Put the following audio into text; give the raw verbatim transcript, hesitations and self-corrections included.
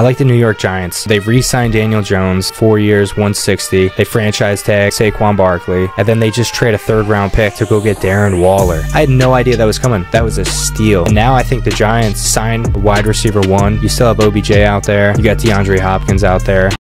I like the New York Giants. They re-signed Daniel Jones, four years, one sixty. They franchise tag Saquon Barkley, and then they just trade a third round pick to go get Darren Waller. I had no idea that was coming. That was a steal. And now I think the Giants sign wide receiver one. You still have O B J out there. You got DeAndre Hopkins out there.